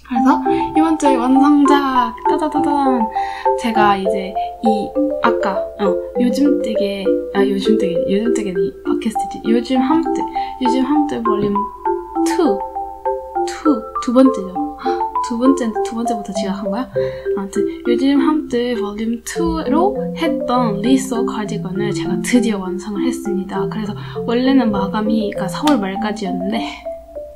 그래서 이번 주에 완성작 따다다단 제가 이제 아까 요즘 뜨개 이 팟캐스트지 요즘 함뜨 볼륨 2 두 번째죠. 두 번째부터 지각한 거야? 아무튼 요즘 함뜨 볼륨 2로 했던 리소 카디건을 제가 드디어 완성을 했습니다. 그래서 원래는 마감이 4월 말까지였는데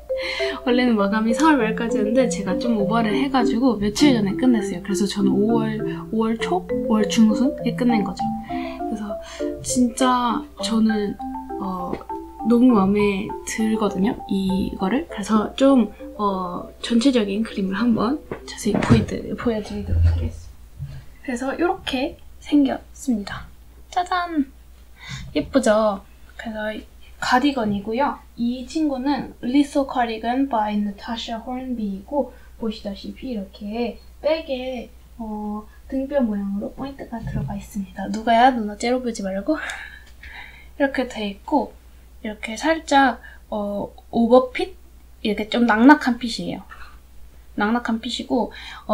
제가 좀 오버를 해가지고 며칠 전에 끝냈어요. 그래서 저는 5월 초? 5월 중순에 끝낸 거죠. 그래서 진짜 저는 너무 마음에 들거든요, 이거를. 그래서 좀 전체적인 그림을 한번 자세히 보여드리도록 하겠습니다. 그래서 이렇게 생겼습니다. 짜잔! 예쁘죠? 그래서 가디건이고요. 이 친구는 리소 카디건 by Natasha Hornby이고 보시다시피 이렇게 백에 등뼈 모양으로 포인트가 들어가 있습니다. 누가야? 누나 째려보지 말고. 이렇게 돼 있고 이렇게 살짝 오버핏? 이렇게 좀 낙낙한 핏이에요. 낙낙한 핏이고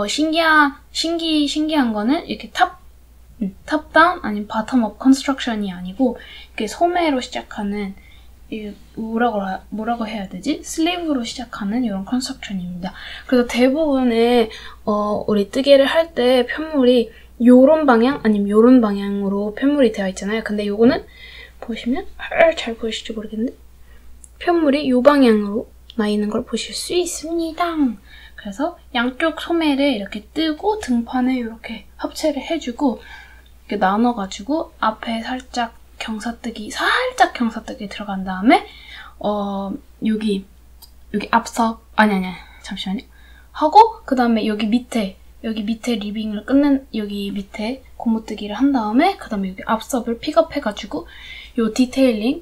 신기한 거는 이렇게 탑다운 아니면 바텀업 컨스트럭션이 아니고 이렇게 소매로 시작하는 뭐라고 해야 되지? 슬리브로 시작하는 이런 컨스트럭션입니다. 그래서 대부분의 우리 뜨개를 할 때 편물이 요런 방향 아니면 요런 방향으로 편물이 되어 있잖아요. 근데 요거는 보시면 잘 보이실지 모르겠는데 편물이 요 방향으로 나 있는 걸 보실 수 있습니다. 그래서 양쪽 소매를 이렇게 뜨고 등판을 이렇게 합체를 해주고 이렇게 나눠가지고 앞에 살짝 경사뜨기 들어간 다음에 여기 앞서 잠시만요. 하고 그 다음에 여기 밑에 리빙을 끝낸 여기 밑에 고무뜨기를 한 다음에 그 다음에 여기 앞섭을 픽업해가지고 요 디테일링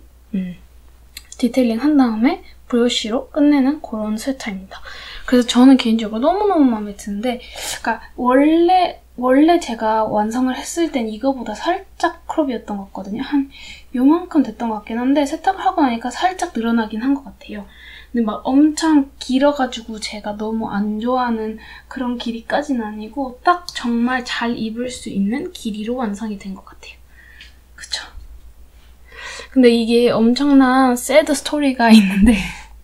한 다음에 브러쉬로 끝내는 그런 스타일입니다. 그래서 저는 개인적으로 너무너무 마음에 드는데 그러니까 원래 제가 완성을 했을 땐 이거보다 살짝 크롭이었던 것 같거든요. 한 요만큼 됐던 것 같긴 한데 세탁을 하고 나니까 살짝 늘어나긴 한 것 같아요. 근데 막 엄청 길어가지고 제가 너무 안 좋아하는 그런 길이까지는 아니고 딱 정말 잘 입을 수 있는 길이로 완성이 된 것 같아요. 그쵸? 근데 이게 엄청난 새드 스토리가 있는데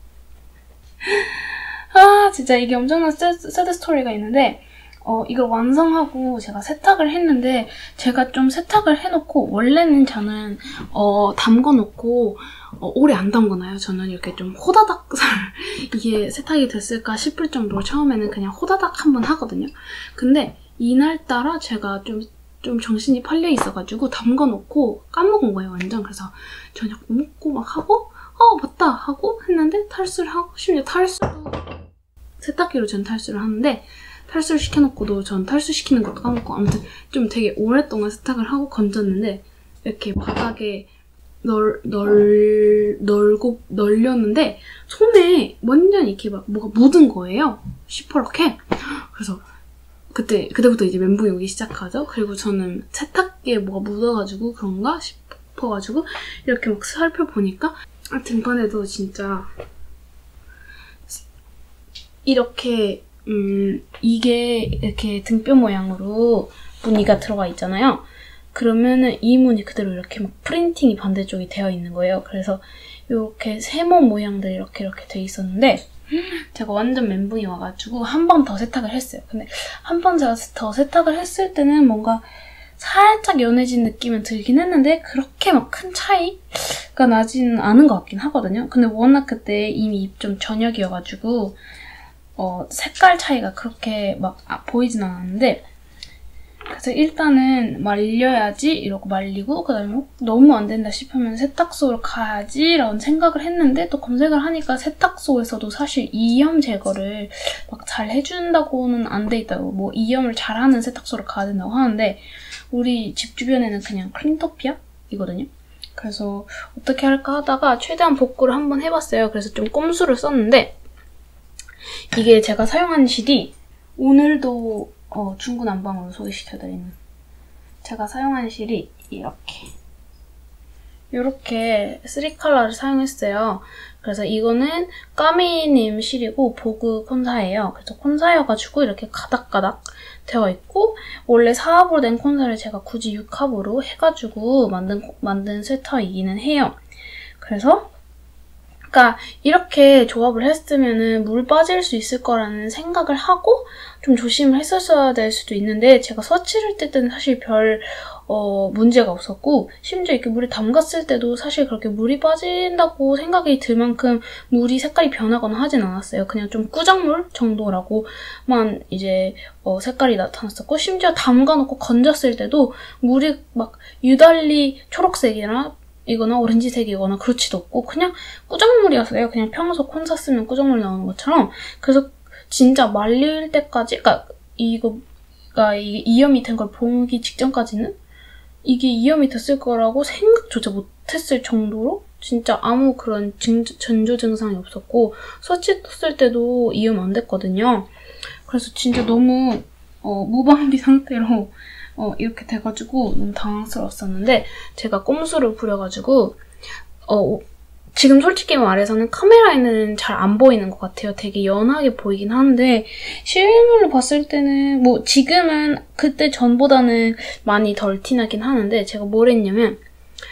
진짜 이게 엄청난 새드 스토리가 있는데 이걸 완성하고 제가 세탁을 했는데 제가 좀 세탁을 해놓고 원래는 저는 담궈놓고 오래 안 담궈놔요. 저는 이렇게 좀 호다닥 이게 세탁이 됐을까 싶을 정도로 처음에는 그냥 호다닥 한번 하거든요. 근데 이날따라 제가 좀 정신이 팔려 있어가지고 담궈놓고 까먹은 거예요, 완전. 그래서 저녁 먹고 막 하고 맞다 하고 했는데 탈수를 하고 심지어 탈수도 세탁기로 전 탈수를 하는데 탈수를 시켜놓고도 전 탈수시키는 것도 까먹고 아무튼 좀 되게 오랫동안 세탁을 하고 건졌는데 이렇게 바닥에 널렸는데 손에 완전 이렇게 막 뭐가 묻은 거예요. 시퍼렇게. 그래서 그때부터 이제 멘붕이 오기 시작하죠. 그리고 저는 세탁기에 뭐가 묻어가지고 그런가 싶어가지고 이렇게 막 살펴보니까 등판에도 진짜 이렇게 이게 이렇게 등뼈 모양으로 무늬가 들어가 있잖아요. 그러면은 이 무늬 그대로 이렇게 막 프린팅이 반대쪽이 되어 있는 거예요. 그래서 이렇게 세모 모양들이 이렇게 돼 있었는데 제가 완전 멘붕이 와가지고 한 번 더 세탁을 했어요. 근데 한 번 제가 더 세탁을 했을 때는 뭔가 살짝 연해진 느낌은 들긴 했는데 그렇게 막 큰 차이가 나지는 않은 것 같긴 하거든요. 근데 워낙 그때 이미 좀 저녁이어가지고 색깔 차이가 그렇게 막 보이진 않았는데 그래서 일단은 말려야지 이러고 말리고 그 다음에 너무 안 된다 싶으면 세탁소로 가야지 라는 생각을 했는데 또 검색을 하니까 세탁소에서도 사실 이염 제거를 막 잘 해준다고는 안 돼 있다고 뭐 이염을 잘하는 세탁소로 가야 된다고 하는데 우리 집 주변에는 그냥 클린토피아이거든요. 그래서 어떻게 할까 하다가 최대한 복구를 한번 해봤어요. 그래서 좀 꼼수를 썼는데 이게 제가 사용한 실이 오늘도 중구난방으로 소개시켜드리는 제가 사용한 실이 이렇게 3컬러를 사용했어요. 그래서 이거는 까미님 실이고 보그 콘사예요. 그래서 콘사여가지고 이렇게 가닥가닥 되어 있고 원래 4합으로 된 콘사를 제가 굳이 6합으로 해가지고 만든 스웨터이기는 해요. 그래서 그러니까 이렇게 조합을 했으면은 물 빠질 수 있을 거라는 생각을 하고 좀 조심을 했었어야 될 수도 있는데 제가 서치를 뜰 때는 사실 별 문제가 없었고 심지어 이렇게 물에 담갔을 때도 사실 그렇게 물이 빠진다고 생각이 들 만큼 물이 색깔이 변하거나 하진 않았어요. 그냥 좀 꾸작물 정도라고만 이제 색깔이 나타났었고 심지어 담가놓고 건졌을 때도 물이 막 유달리 초록색이나 이거나 오렌지색이거나 그렇지도 없고 그냥 꾸작물이었어요. 그냥 평소 콘사 쓰면 꾸작물 나오는 것처럼. 그래서 진짜 말릴 때까지 그러니까 이거가 이게 이염이 된 걸 보기 직전까지는 이게 이염이 됐을 거라고 생각조차 못했을 정도로 진짜 아무 그런 전조 증상이 없었고 서치 떴을 때도 이염 안 됐거든요. 그래서 진짜 너무 무방비 상태로 이렇게 돼가지고 너무 당황스러웠었는데 제가 꼼수를 부려가지고 지금 솔직히 말해서는 카메라에는 잘 안 보이는 것 같아요. 되게 연하게 보이긴 하는데 실물로 봤을 때는 뭐 지금은 그때 전보다는 많이 덜 티나긴 하는데 제가 뭘 했냐면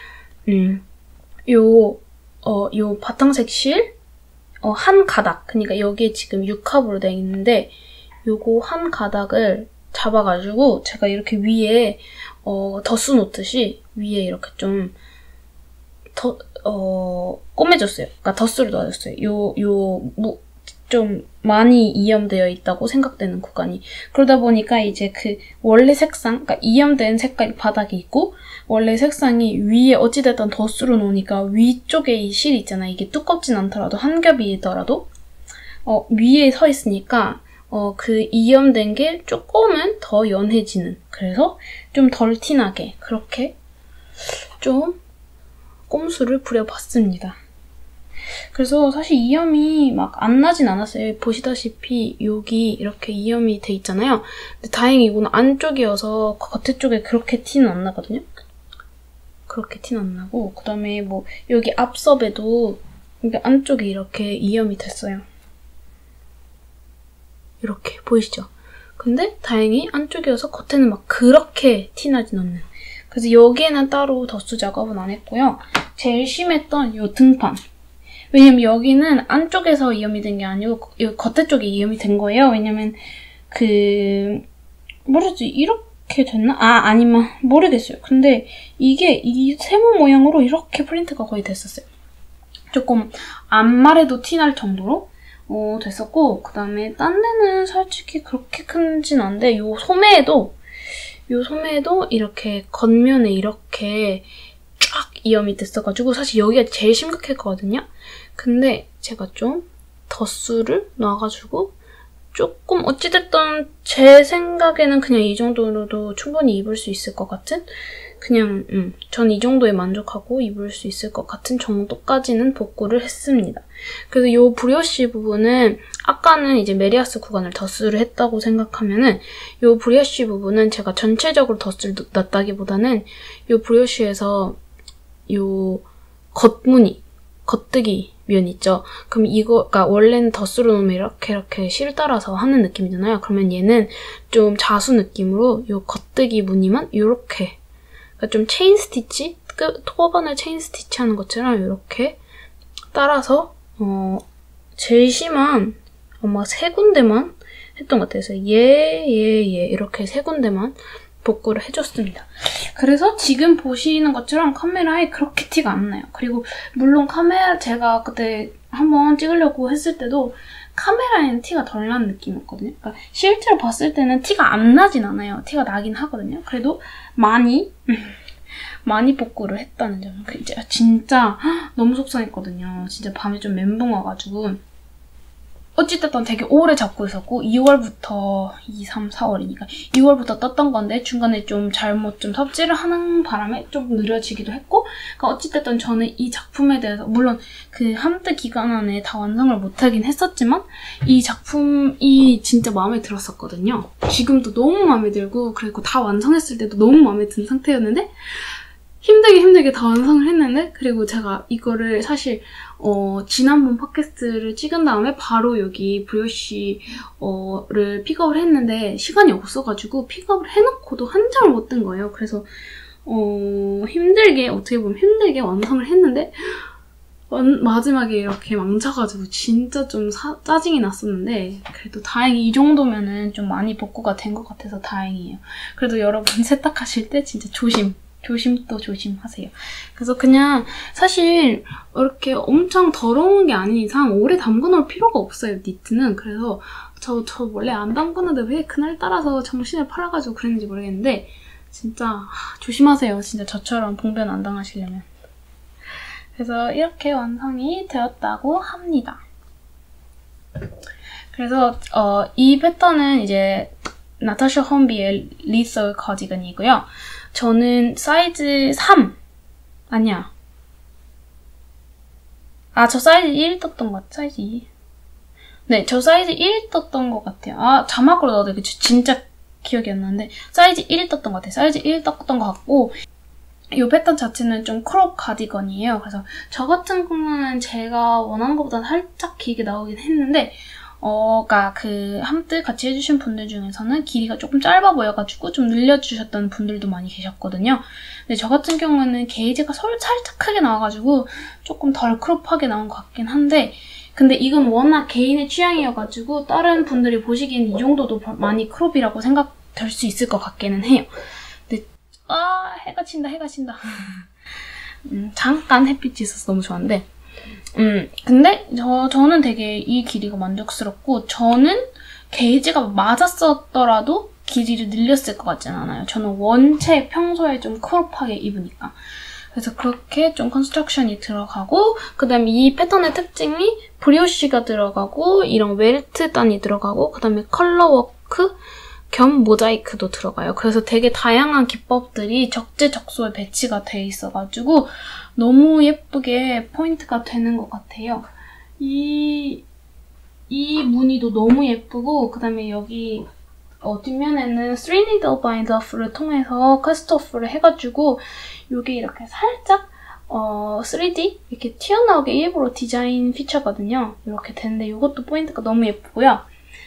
요 바탕색 실 한 가닥 그러니까 여기에 지금 6합으로 되어 있는데 요거 한 가닥을 잡아가지고 제가 이렇게 위에 덧수 놓듯이 위에 이렇게 좀 꼬매줬어요. 그러니까 덧수를 넣어줬어요. 좀 많이 이염되어 있다고 생각되는 구간이. 그러다 보니까 이제 그 원래 색상, 그러니까 이염된 색깔 바닥이 있고 원래 색상이 위에 어찌됐든 덧수로 놓으니까 위쪽에 이 실이 있잖아요. 이게 두껍진 않더라도 한 겹이더라도 위에 서 있으니까 그 이염된 게 조금은 더 연해지는 그래서 좀 덜 티나게 그렇게 좀 꼼수를 부려봤습니다. 그래서 사실 이염이 막 안 나진 않았어요. 보시다시피 여기 이렇게 이염이 돼 있잖아요. 근데 다행히 이거는 안쪽이어서 겉에 쪽에 그렇게 티는 안 나거든요. 그렇게 티는 안 나고 그 다음에 뭐 여기 앞섭에도 여기 안쪽에 이렇게 이염이 됐어요. 이렇게 보이시죠? 근데 다행히 안쪽이어서 겉에는 막 그렇게 티나진 않는. 그래서 여기에는 따로 덧수 작업은 안 했고요. 제일 심했던 이 등판. 왜냐면 여기는 안쪽에서 이염이 된 게 아니고 여기 겉에 쪽에 이염이 된 거예요. 왜냐면 뭐랬지? 이렇게 됐나? 아니면 모르겠어요. 근데 이게 이 세모 모양으로 이렇게 프린트가 거의 됐었어요. 조금 앞말에도 티날 정도로 됐었고 그 다음에 딴 데는 솔직히 그렇게 큰진 않은데 요 소매에도 이렇게 겉면에 이렇게 쫙 이염이 됐어가지고 사실 여기가 제일 심각했거든요. 근데 제가 좀 덧수를 놔가지고 조금 어찌됐든 제 생각에는 그냥 이 정도로도 충분히 입을 수 있을 것 같은 그냥 전 이 정도에 만족하고 입을 수 있을 것 같은 정도까지는 복구를 했습니다. 그래서 이 브리오시 부분은 아까는 이제 메리아스 구간을 덧수를 했다고 생각하면은 이 브리오시 부분은 제가 전체적으로 덧수를 놨다기보다는 이 브리오시에서 이 겉무늬, 겉뜨기 면 있죠. 그럼 이거가 원래는 덧수로 놓으면 이렇게 실 따라서 하는 느낌이잖아요. 그러면 얘는 좀 자수 느낌으로 이 겉뜨기 무늬만 이렇게 그러니까 좀 체인 스티치? 토어반을 체인 스티치 하는 것처럼 이렇게 따라서 제일 심한 아마 3군데만 했던 것 같아요. 그래서 얘 이렇게 3군데만 복구를 해줬습니다. 그래서 지금 보시는 것처럼 카메라에 그렇게 티가 안 나요. 그리고 물론 제가 그때 한번 찍으려고 했을 때도 카메라에는 티가 덜 나는 느낌이었거든요. 그러니까 실제로 봤을 때는 티가 안 나진 않아요. 티가 나긴 하거든요. 그래도 많이 복구를 했다는 점. 진짜 너무 속상했거든요. 진짜 밤에 좀 멘붕 와가지고 어찌됐든 되게 오래 잡고 있었고 2월부터 2, 3, 4월이니까 2월부터 떴던 건데 중간에 좀 잘못 삽질을 하는 바람에 좀 느려지기도 했고 그러니까 어찌됐든 저는 이 작품에 대해서 물론 그 한때 기간 안에 다 완성을 못하긴 했었지만 이 작품이 진짜 마음에 들었었거든요. 지금도 너무 마음에 들고 그리고 다 완성했을 때도 너무 마음에 든 상태였는데 힘들게 다 완성을 했는데 그리고 제가 이거를 사실 지난번 팟캐스트를 찍은 다음에 바로 여기 브리오시를 픽업을 했는데 시간이 없어가지고 픽업을 해놓고도 한 장을 못 뜬 거예요. 그래서 어떻게 보면 힘들게 완성을 했는데 마지막에 이렇게 망쳐가지고 진짜 좀 짜증이 났었는데 그래도 다행히 이 정도면은 좀 많이 복구가 된 것 같아서 다행이에요. 그래도 여러분 세탁하실 때 진짜 조심도 조심하세요. 그래서 그냥 사실 이렇게 엄청 더러운 게 아닌 이상 오래 담궈놓을 필요가 없어요, 니트는. 그래서 저 원래 안 담그는데 왜 그날따라서 정신을 팔아가지고 그랬는지 모르겠는데 진짜 조심하세요. 진짜 저처럼 봉변 안 당하시려면. 그래서 이렇게 완성이 되었다고 합니다. 그래서 이 패턴은 이제 나타샤 험비의 리솔 커디건이고요. 저는 사이즈 3 아니야. 저 사이즈 1 떴던 것 같아. 사이즈 2. 네, 저 사이즈 1 떴던 것 같아요. 자막으로 넣어도 진짜 기억이 안 나는데 사이즈 1 떴던 것 같아요. 사이즈 1 떴던 것 같고 이 패턴 자체는 좀 크롭 가디건이에요. 그래서 저 같은 경우는 제가 원하는 것보다 살짝 길게 나오긴 했는데 그러니까 그 함뜻 같이 해주신 분들 중에서는 길이가 조금 짧아 보여가지고 좀 늘려주셨던 분들도 많이 계셨거든요. 근데 저 같은 경우는 게이지가 살짝 크게 나와가지고 조금 덜 크롭하게 나온 것 같긴 한데 근데 이건 워낙 개인의 취향이어가지고 다른 분들이 보시기엔 이 정도도 많이 크롭이라고 생각될 수 있을 것 같기는 해요. 근데 해가 친다. 잠깐 햇빛이 있어서 너무 좋았는데 근데 저는 되게 이 길이가 만족스럽고 저는 게이지가 맞았었더라도 길이를 늘렸을 것 같지는 않아요. 저는 원체 평소에 좀 크롭하게 입으니까. 그래서 그렇게 좀 컨스트럭션이 들어가고 그 다음에 이 패턴의 특징이 브리오쉬가 들어가고 이런 웰트 단이 들어가고 그 다음에 컬러워크 겸 모자이크도 들어가요. 그래서 되게 다양한 기법들이 적재적소에 배치가 돼 있어가지고 너무 예쁘게 포인트가 되는 것 같아요. 이 무늬도 너무 예쁘고 그 다음에 여기 뒷면에는 3needle bind off를 통해서 커스트오프를 해가지고 이게 이렇게 살짝 3D 이렇게 튀어나오게 일부러 디자인 피처거든요. 이렇게 되는데 이것도 포인트가 너무 예쁘고요.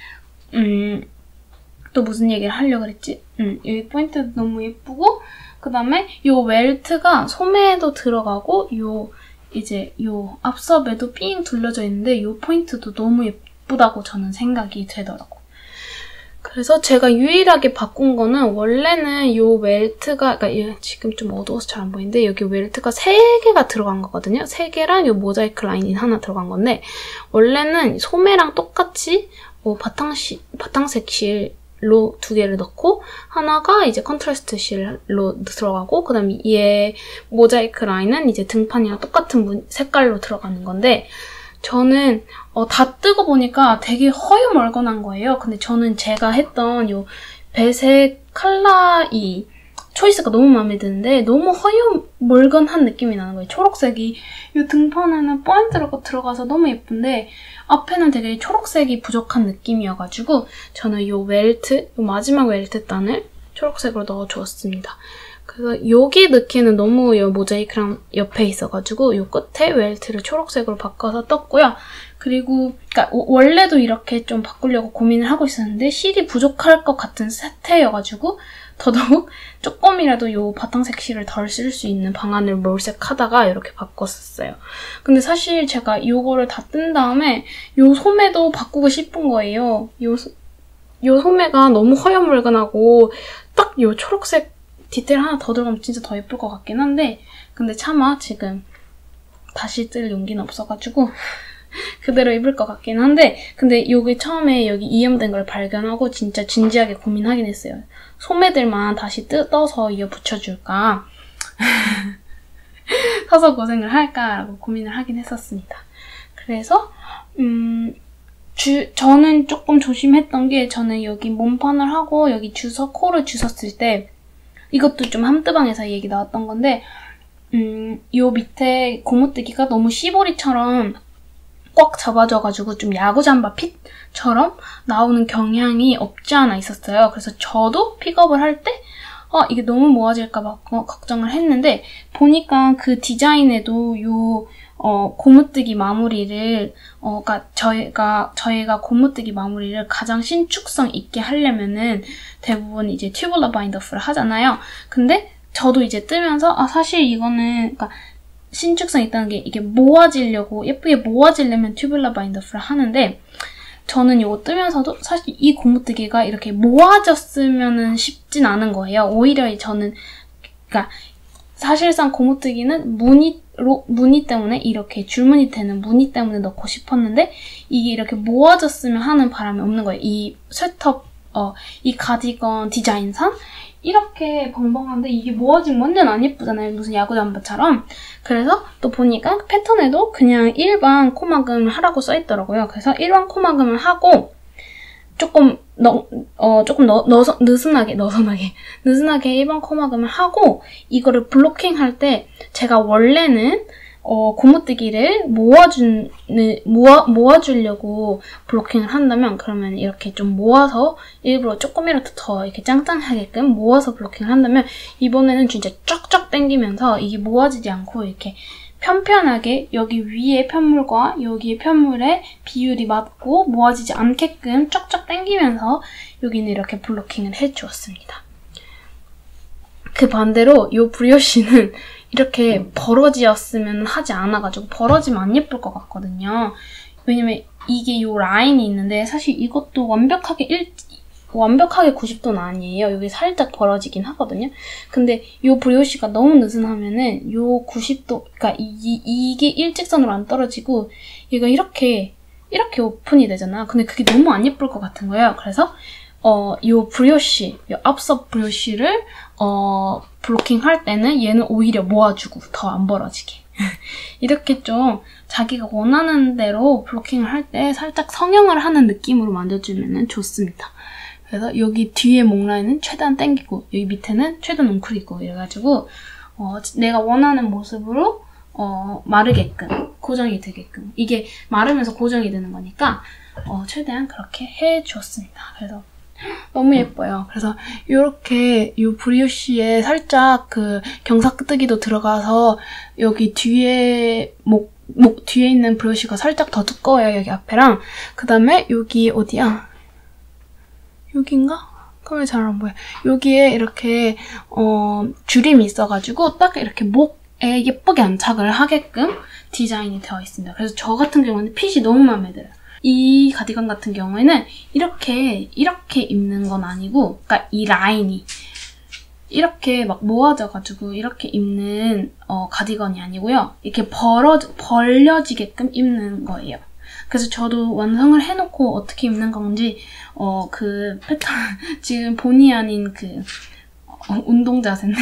또 무슨 얘기를 하려고 그랬지? 여기 포인트도 너무 예쁘고 그 다음에 이 웰트가 소매에도 들어가고 이제 앞섭에도 삥 둘러져 있는데 이 포인트도 너무 예쁘다고 저는 생각이 되더라고요. 그래서 제가 유일하게 바꾼 거는 원래는 이 웰트가 그러니까 지금 좀 어두워서 잘 안 보이는데 여기 웰트가 3개가 들어간 거거든요. 3개랑 이 모자이크 라인이 하나 들어간 건데 원래는 소매랑 똑같이 바탕색 실로 2개를 넣고 하나가 이제 컨트라스트 실로 들어가고 그 다음에 얘 모자이크 라인은 이제 등판이랑 똑같은 색깔로 들어가는 건데 저는 다 뜨고 보니까 되게 허여멀건한 거예요. 근데 저는 제가 했던 요 배색 컬러 이 초이스가 너무 마음에 드는데 너무 허여멀건한 느낌이 나는 거예요. 초록색이 이 등판에는 포인트로 들어가서 너무 예쁜데 앞에는 되게 초록색이 부족한 느낌이어가지고 저는 이 웰트, 이 마지막 웰트 단을 초록색으로 넣어주었습니다. 그래서 여기 넣기에는 너무 이 모자이크랑 옆에 있어가지고 이 끝에 웰트를 초록색으로 바꿔서 떴고요. 그리고 그러니까 원래도 이렇게 좀 바꾸려고 고민을 하고 있었는데 실이 부족할 것 같은 세태여가지고 더더욱 조금이라도 이 바탕색 실을 덜 쓸 수 있는 방안을 몰색하다가 이렇게 바꿨었어요. 근데 사실 제가 이거를 다 뜬 다음에 이 소매도 바꾸고 싶은 거예요. 이 소매가 너무 허여멀건하고 딱 이 초록색 디테일 하나 더 들어가면 진짜 더 예쁠 것 같긴 한데 근데 차마 지금 다시 뜰 용기는 없어가지고 그대로 입을 것 같긴 한데 근데 여기 처음에 여기 이염된 걸 발견하고 진짜 진지하게 고민하긴 했어요. 소매들만 다시 뜯어서 이어 붙여줄까 사서 고생을 할까라고 고민을 하긴 했었습니다. 그래서 저는 조금 조심했던 게 저는 여기 몸판을 하고 여기 코를 주웠을 때 이것도 좀 함뜨방에서 얘기 나왔던 건데 요 밑에 고무뜨기가 너무 시보리처럼 꽉 잡아져가지고 좀 야구 잠바 핏처럼 나오는 경향이 없지 않아 있었어요. 그래서 저도 픽업을 할 때 이게 너무 모아질까 봐 걱정을 했는데 보니까 그 디자인에도 요 고무뜨기 마무리를 그러니까 저희가 고무뜨기 마무리를 가장 신축성 있게 하려면은 대부분 이제 튜블러 바인더프를 하잖아요. 근데 저도 이제 뜨면서 사실 이거는 그러니까 신축성 있다는 게 이게 모아지려고 예쁘게 모아지려면 튜블러 바인더프를 하는데 저는 이거 뜨면서도 사실 이 고무뜨기가 이렇게 모아졌으면은 쉽진 않은 거예요. 오히려 저는 그러니까 사실상 고무뜨기는 무늬 때문에 이렇게 줄무늬 되는 무늬 때문에 넣고 싶었는데 이게 이렇게 모아졌으면 하는 바람이 없는 거예요. 이 스웨터 이 가디건 디자인상 이렇게 벙벙한데 이게 모아지면 완전 안 예쁘잖아요. 무슨 야구 잠바처럼. 그래서 또 보니까 패턴에도 그냥 일반 코막음을 하라고 써있더라고요. 그래서 일반 코막음을 하고 조금 느슨하게 일반 코막음을 하고 이거를 블로킹할 때 제가 원래는 고무뜨기를 모아주려고 블로킹을 한다면 그러면 이렇게 좀 모아서 일부러 조금이라도 더 이렇게 짱짱하게끔 모아서 블로킹을 한다면 이번에는 진짜 쫙쫙 당기면서 이게 모아지지 않고 이렇게 편편하게 여기 위에 편물과 여기의 편물의 비율이 맞고 모아지지 않게끔 쫙쫙 당기면서 여기는 이렇게 블로킹을 해주었습니다. 그 반대로 이 브리오시는 이렇게 벌어지었으면 하지 않아가지고 벌어지면 안 예쁠 것 같거든요. 왜냐면 이게 이 라인이 있는데 사실 이것도 완벽하게 90도는 아니에요. 여기 살짝 벌어지긴 하거든요. 근데 이 브리오시가 너무 느슨하면은 이 90도, 그러니까 이게 일직선으로 안 떨어지고 얘가 이렇게 오픈이 되잖아. 근데 그게 너무 안 예쁠 것 같은 거예요. 그래서 이 브리오시, 이 앞서 브리오시를 블로킹 할 때는 얘는 오히려 모아주고 더 안 벌어지게 이렇게 좀 자기가 원하는 대로 블로킹을 할 때 살짝 성형을 하는 느낌으로 만들어주면 좋습니다. 그래서 여기 뒤에 목 라인은 최대한 당기고 여기 밑에는 최대한 웅크리고 이래가지고 내가 원하는 모습으로 마르게끔 고정이 되게끔 이게 마르면서 고정이 되는 거니까 최대한 그렇게 해주었습니다. 그래서 너무 예뻐요. 그래서 이렇게 이 브리오시에 살짝 그 경사뜨기도 들어가서 여기 뒤에 목 뒤에 있는 브리오시가 살짝 더 두꺼워요. 여기 앞에랑 그 다음에 여기 어디야? 여긴가? 카메라 잘 안 보여. 여기에 이렇게 줄임이 있어가지고 딱 이렇게 목에 예쁘게 안착을 하게끔 디자인이 되어 있습니다. 그래서 저 같은 경우는 핏이 너무 마음에 들어요. 이 가디건 같은 경우에는 이렇게 입는 건 아니고, 그러니까 이 라인이 이렇게 막 모아져가지고 이렇게 입는 가디건이 아니고요. 이렇게 벌려지게끔 입는 거예요. 그래서 저도 완성을 해놓고 어떻게 입는 건지 그 패턴 지금 본의 아닌 그 운동 자세인데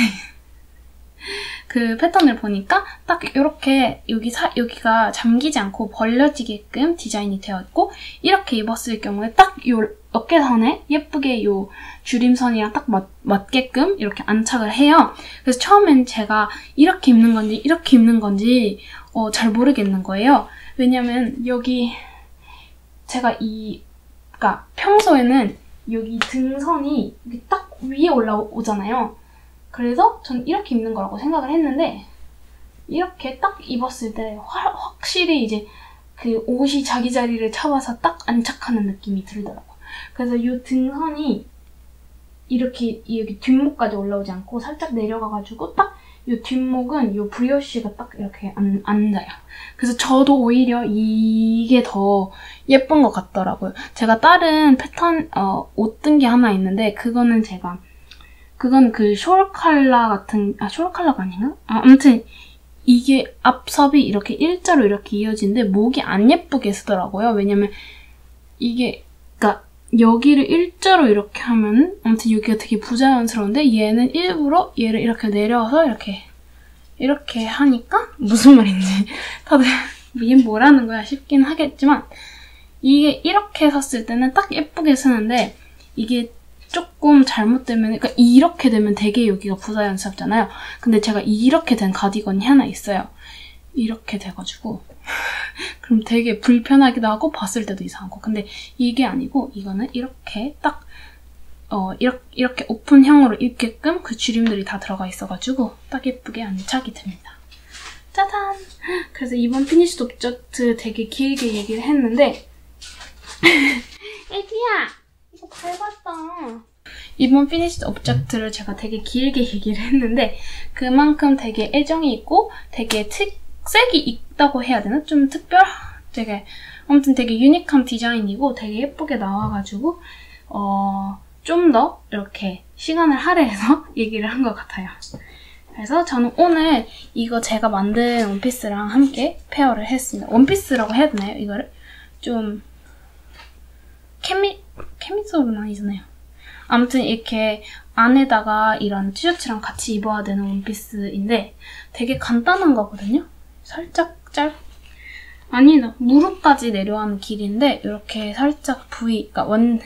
그 패턴을 보니까 딱 이렇게 여기가 잠기지 않고 벌려지게끔 디자인이 되어 있고 이렇게 입었을 경우에 딱 요 어깨선에 예쁘게 요 줄임선이랑 딱 맞게끔 이렇게 안착을 해요. 그래서 처음엔 제가 이렇게 입는 건지 이렇게 입는 건지 잘 모르겠는 거예요. 왜냐면 여기 제가 그러니까 평소에는 여기 등선이 딱 위에 올라오잖아요. 그래서 전 이렇게 입는 거라고 생각을 했는데 이렇게 딱 입었을 때 확실히 이제 그 옷이 자기 자리를 잡아서 딱 안착하는 느낌이 들더라고요. 그래서 이 등선이 이렇게 여기 뒷목까지 올라오지 않고 살짝 내려가가지고 딱 이 뒷목은 이 브리오시가 딱 이렇게 앉아요. 그래서 저도 오히려 이게 더 예쁜 것 같더라고요. 제가 다른 패턴 옷 뜬 게 하나 있는데 그건 그 숄 컬러가 아닌가? 아무튼 이게 앞섭이 이렇게 일자로 이렇게 이어지는데 목이 안 예쁘게 쓰더라고요. 왜냐면 이게 그러니까 여기를 일자로 이렇게 하면 아무튼 여기가 되게 부자연스러운데 얘는 일부러 얘를 이렇게 내려서 이렇게 하니까 무슨 말인지 다들 얘 뭐라는 거야 싶긴 하겠지만 이게 이렇게 섰을 때는 딱 예쁘게 쓰는데 이게 조금 잘못되면, 그러니까 이렇게 되면 되게 여기가 부자연스럽잖아요. 근데 제가 이렇게 된 가디건이 하나 있어요. 이렇게 돼가지고 그럼 되게 불편하기도 하고 봤을 때도 이상하고 근데 이게 아니고 이거는 이렇게 딱 이렇게 오픈형으로 입게끔 그 주림들이 다 들어가 있어가지고 딱 예쁘게 안착이 됩니다. 짜잔! 그래서 이번 피니쉬드 오브젝트 되게 길게 얘기를 했는데 애기야! 이거 밟았다. 이번 피니쉬드 오브젝트를 제가 되게 길게 얘기를 했는데 그만큼 되게 애정이 있고 되게 특색이 있다고 해야 되나? 좀 아무튼 되게 유니크한 디자인이고 되게 예쁘게 나와가지고 좀 더 이렇게 시간을 할애해서 얘기를 한 것 같아요. 그래서 저는 오늘 이거 제가 만든 원피스랑 함께 페어를 했습니다. 원피스라고 해야 되나요? 이거를? 좀 캐미솔은 아니잖아요. 아무튼 이렇게 안에다가 이런 티셔츠랑 같이 입어야 되는 원피스인데 되게 간단한 거거든요. 살짝 아니다. 무릎까지 내려가는 길인데 이렇게 살짝 그러니까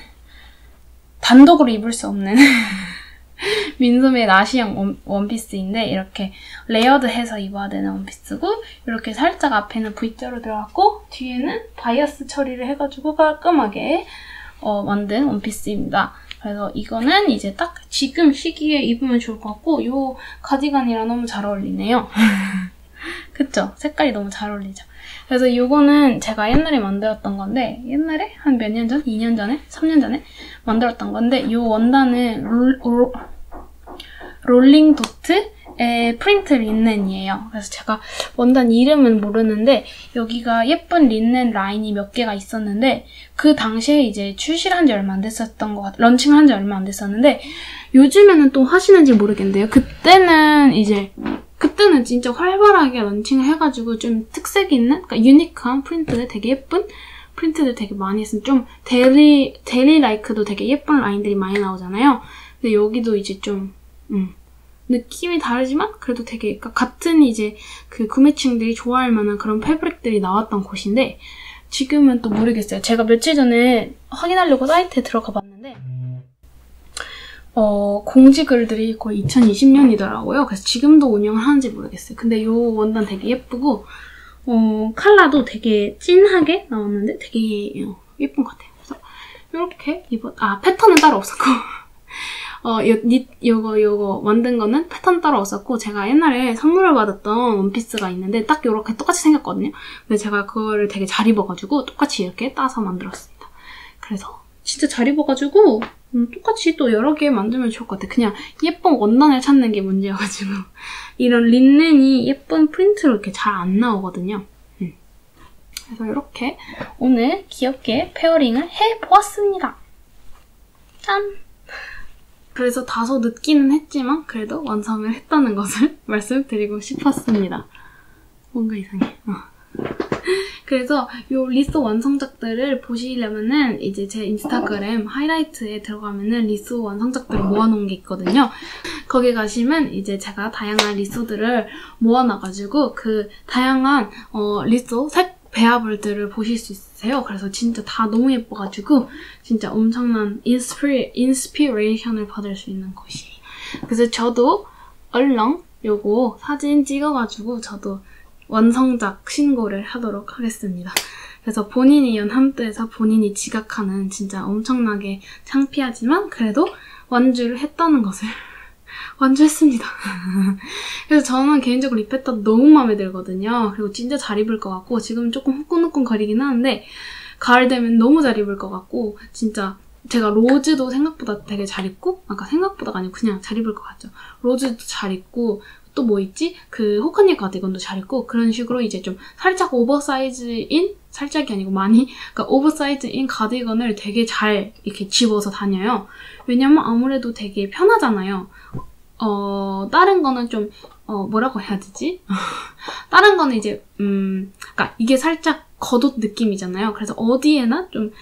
단독으로 입을 수 없는 민소매 나시형 원피스인데 이렇게 레이어드해서 입어야 되는 원피스고 이렇게 살짝 앞에는 V자로 들어갔고 뒤에는 바이어스 처리를 해가지고 깔끔하게 만든 원피스입니다. 그래서 이거는 이제 딱 지금 시기에 입으면 좋을 것 같고 이 가디건이랑 너무 잘 어울리네요. 그쵸? 색깔이 너무 잘 어울리죠? 그래서 이거는 제가 옛날에 만들었던 건데 옛날에? 한 몇 년 전? 2년 전에? 3년 전에? 만들었던 건데 이 원단은 롤링 도트의 프린트 린넨이에요. 그래서 제가 원단 이름은 모르는데 여기가 예쁜 린넨 라인이 몇 개가 있었는데 그 당시에 이제 출시를 한 지 얼마 안 됐었던 것 같아요. 런칭을 한 지 얼마 안 됐었는데 요즘에는 또 하시는지 모르겠는데요. 그때는 진짜 활발하게 런칭을 해가지고 좀 특색 있는, 그러니까 유니크한 프린트들 되게 예쁜 프린트들 되게 많이 했으면 좀 데일리 라이크도 되게 예쁜 라인들이 많이 나오잖아요. 근데 여기도 이제 좀 느낌이 다르지만 그래도 되게 그러니까 같은 이제 그 구매층들이 좋아할 만한 그런 패브릭들이 나왔던 곳인데 지금은 또 모르겠어요. 제가 며칠 전에 확인하려고 사이트에 들어가 봤는데 공지글들이 거의 2020년이더라고요. 그래서 지금도 운영을 하는지 모르겠어요. 근데 이 원단 되게 예쁘고 컬러도 되게 진하게 나왔는데 되게 예쁜 것 같아요. 그래서 이렇게 패턴은 따로 없었고 요거 만든 거는 패턴 따로 없었고 제가 옛날에 선물을 받았던 원피스가 있는데 딱 이렇게 똑같이 생겼거든요. 근데 제가 그거를 되게 잘 입어가지고 똑같이 이렇게 따서 만들었습니다. 그래서 진짜 잘 입어가지고 똑같이 또 여러 개 만들면 좋을 것 같아요. 그냥 예쁜 원단을 찾는 게 문제여가지고 이런 린넨이 예쁜 프린트로 이렇게 잘 안 나오거든요. 그래서 이렇게 오늘 귀엽게 페어링을 해보았습니다. 짠! 그래서 다소 늦기는 했지만 그래도 완성을 했다는 것을 말씀드리고 싶었습니다. 뭔가 이상해. 그래서 이 리소 완성작들을 보시려면은 이제 제 인스타그램 하이라이트에 들어가면은 리소 완성작들을 모아놓은 게 있거든요. 거기 가시면 이제 제가 다양한 리소들을 모아놔가지고 그 다양한 리소 색 배합물들을 보실 수 있으세요. 그래서 진짜 다 너무 예뻐가지고 진짜 엄청난 인스피레이션을 받을 수 있는 곳이에요. 그래서 저도 얼렁 요거 사진 찍어가지고 저도 완성작 신고를 하도록 하겠습니다. 그래서 본인이 연함때에서 본인이 지각하는 진짜 엄청나게 창피하지만 그래도 완주를 했다는 것을 완주했습니다. 그래서 저는 개인적으로 이 패턴 너무 마음에 들거든요. 그리고 진짜 잘 입을 것 같고 지금 조금 후끈후끈 거리긴 하는데 가을 되면 너무 잘 입을 것 같고 진짜 제가 로즈도 생각보다 되게 잘 입고 생각보다가 아니고 그냥 잘 입을 것 같죠. 로즈도 잘 입고 또 뭐 있지? 그 호카니 가디건도 잘 입고 그런 식으로 이제 좀 살짝 오버사이즈인 살짝이 아니고 많이 그러니까 오버사이즈인 가디건을 되게 잘 이렇게 집어서 다녀요. 왜냐면 아무래도 되게 편하잖아요. 다른 거는 좀 뭐라고 해야 되지? 다른 거는 이제 그러니까 이게 살짝 겉옷 느낌이잖아요. 그래서 어디에나 좀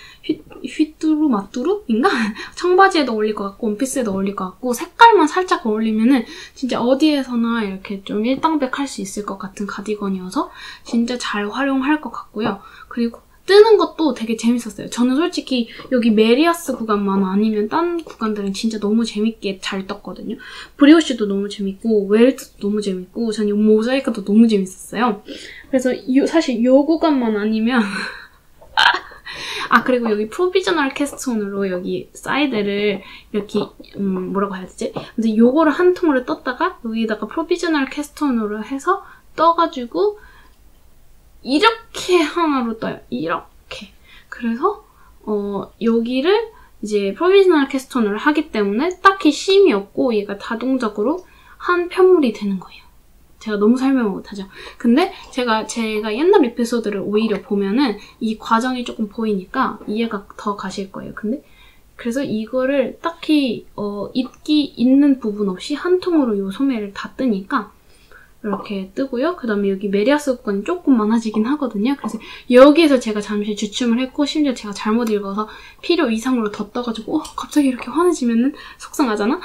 휘뚜루마뚜루인가? 청바지에도 어울릴 것 같고 원피스에도 어울릴 것 같고 색깔만 살짝 어울리면은 진짜 어디에서나 이렇게 좀 일당백할 수 있을 것 같은 가디건이어서 진짜 잘 활용할 것 같고요. 그리고 뜨는 것도 되게 재밌었어요. 저는 솔직히 여기 메리아스 구간만 아니면 딴 구간들은 진짜 너무 재밌게 잘 떴거든요. 브리오쉬도 너무 재밌고 웰트도 너무 재밌고 전 이 모자이크도 너무 재밌었어요. 그래서 사실 이 구간만 아니면 아, 그리고 여기 프로비저널 캐스톤으로 여기 사이드를 이렇게 뭐라고 해야 되지? 이제 요거를 한 통으로 떴다가 여기다가 프로비저널 캐스톤으로 해서 떠가지고 이렇게 하나로 떠요. 이렇게. 그래서 여기를 이제 프로비저널 캐스톤을 하기 때문에 딱히 쉼이 없고 얘가 자동적으로 한 편물이 되는 거예요. 제가 너무 설명을 못하죠. 근데 제가 옛날 에피소드를 오히려 보면은 이 과정이 조금 보이니까 이해가 더 가실 거예요. 근데 그래서 이거를 딱히 있는 부분 없이 한 통으로 요 소매를 다 뜨니까 이렇게 뜨고요. 그 다음에 여기 메리아스 구간이 조금 많아지긴 하거든요. 그래서 여기에서 제가 잠시 주춤을 했고 심지어 제가 잘못 읽어서 필요 이상으로 더 떠가지고 갑자기 이렇게 환해지면은 속상하잖아?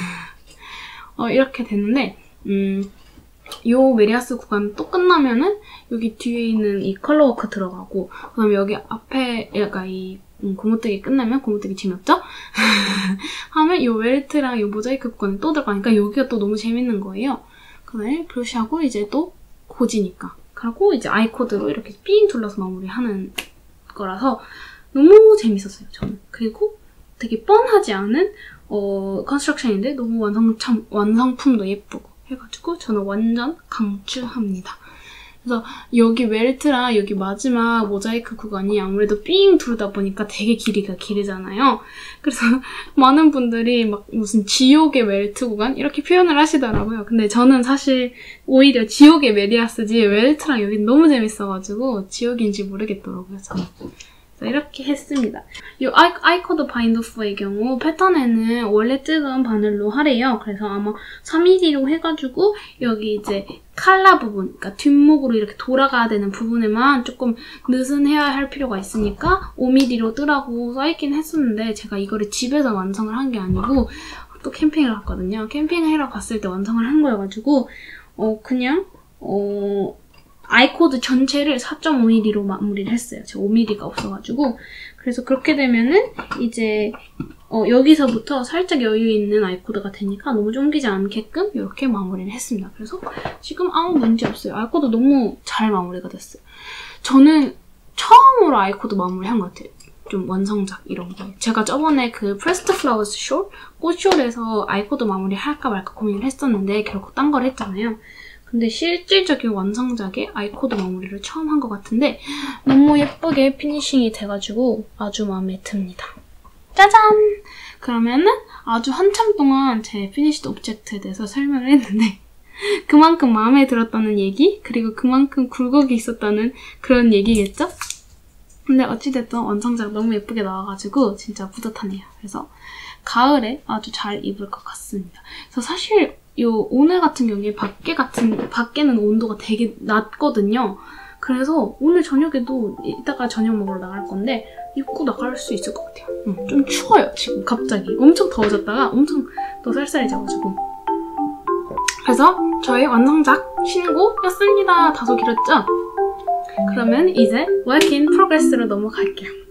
이렇게 됐는데 요 메리아스 구간 또 끝나면은 여기 뒤에 있는 이 컬러 워크 들어가고 그 다음에 여기 앞에 약간 이 고무뜨기 끝나면 고무뜨기 재미없죠? 하면 요 웰트랑 요 모자이크 구간이 또 들어가니까 여기가 또 너무 재밌는 거예요. 그다음에 브러쉬하고 이제 또 고지니까. 그리고 이제 아이코드로 이렇게 삥 둘러서 마무리하는 거라서 너무 재밌었어요, 저는. 그리고 되게 뻔하지 않은 컨스트럭션인데 너무 완성품도 예쁘고 해가지고 저는 완전 강추합니다. 그래서 여기 웰트랑 여기 마지막 모자이크 구간이 아무래도 삥 두르다 보니까 되게 길이가 길잖아요. 그래서 많은 분들이 막 무슨 지옥의 웰트 구간 이렇게 표현을 하시더라고요. 근데 저는 사실 오히려 지옥의 메리아스지 웰트랑 여기 너무 재밌어가지고 지옥인지 모르겠더라고요, 저는. 이렇게 했습니다. 이 아이코드 바인더프의 경우 패턴에는 원래 찍은 바늘로 하래요. 그래서 아마 3mm로 해가지고 여기 이제 칼라 부분, 그러니까 뒷목으로 이렇게 돌아가야 되는 부분에만 조금 느슨해야 할 필요가 있으니까 5mm로 뜨라고 써있긴 했었는데 제가 이거를 집에서 완성을 한 게 아니고 또 캠핑을 갔거든요. 캠핑을 하러 갔을 때 완성을 한 거여가지고 그냥 아이코드 전체를 4.5mm로 마무리를 했어요. 제가 5mm가 없어가지고. 그래서 그렇게 되면은 이제 여기서부터 살짝 여유 있는 아이코드가 되니까 너무 쫑기지 않게끔 이렇게 마무리를 했습니다. 그래서 지금 아무 문제 없어요. 아이코드 너무 잘 마무리가 됐어요. 저는 처음으로 아이코드 마무리한 것 같아요. 좀 완성작 이런 거. 제가 저번에 그 프레스트 플라워스 숄? 꽃숄에서 아이코드 마무리 할까 말까 고민을 했었는데 결국 딴 걸 했잖아요. 근데 실질적인 완성작의 아이코드 마무리를 처음 한 것 같은데 너무 예쁘게 피니싱이 돼가지고 아주 마음에 듭니다. 짜잔! 그러면은 아주 한참 동안 제 피니시드 오브젝트에 대해서 설명을 했는데 그만큼 마음에 들었다는 얘기? 그리고 그만큼 굴곡이 있었다는 그런 얘기겠죠? 근데 어찌됐든 완성작 너무 예쁘게 나와가지고 진짜 뿌듯하네요. 그래서 가을에 아주 잘 입을 것 같습니다. 그래서 사실 오늘 같은 경우에 밖에는 온도가 되게 낮거든요. 그래서 오늘 저녁에도 이따가 저녁 먹으러 나갈 건데 입고 나갈 수 있을 것 같아요. 좀 추워요, 지금 갑자기. 엄청 더워졌다가 엄청 더 쌀쌀해져가지고. 그래서 저의 완성작 신고였습니다. 다소 길었죠? 그러면 이제 워크 인 프로그레스로 넘어갈게요.